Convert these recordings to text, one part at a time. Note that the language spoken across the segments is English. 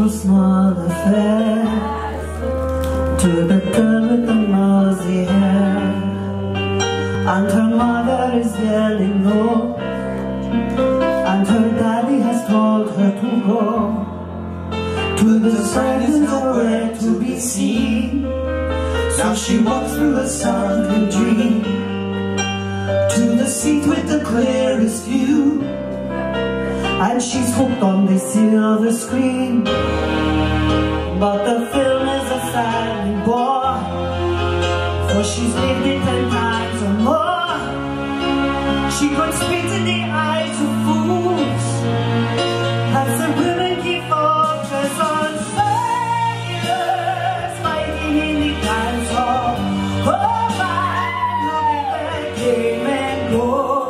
simple small affair to the girl with the mousy hair, and her mother is yelling no, and her daddy has told her to go to the side is nowhere to be seen. So she walks through a sunken dream to the seat with the clearest view, and she's hooked on the silver screen. But the film is a sadly bore, for she's lived it 10 times or more. She could spit in the eyes of fools as the women keep focus on sailors fighting in the dance hall. Oh man, look at that came and go.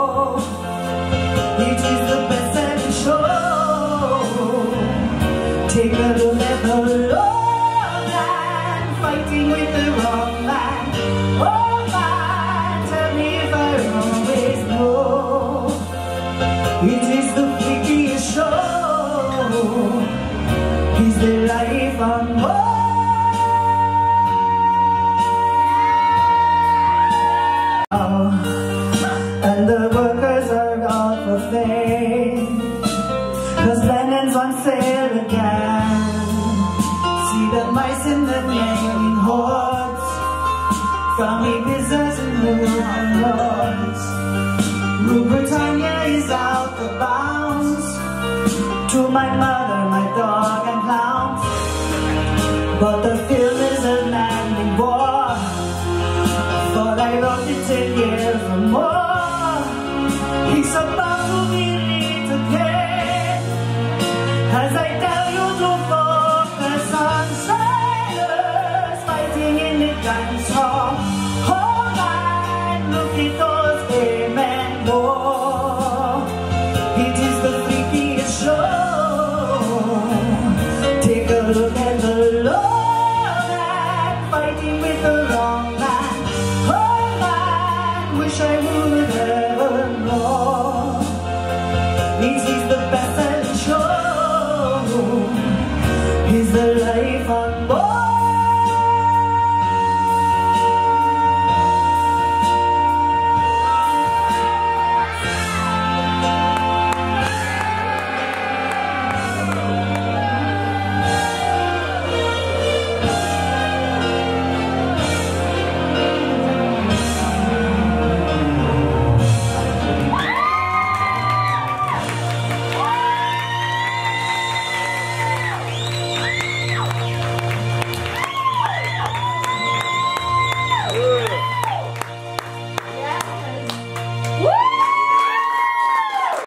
It is the best show. Take a look at the wrong man fighting with the wrong man. Oh man, tell me if I always know. It is the freakiest show. Is the life on more? And the workers are out for fame, 'cause Lennon's on sale again. See the mice in the naming hordes from Divas and Lords. Rule Britannia is out of bounds to my mother, my dog and clowns. But the film is a landing war. Thought I wrote it 10 years or more. He's about to be lit again. As I tell you to focus on sailors fighting in the dance hall. Oh man, look at those amen more. It is the freakiest show. Take a look at the low man fighting with the wrong man. Oh man, wish I would ever know. This is the best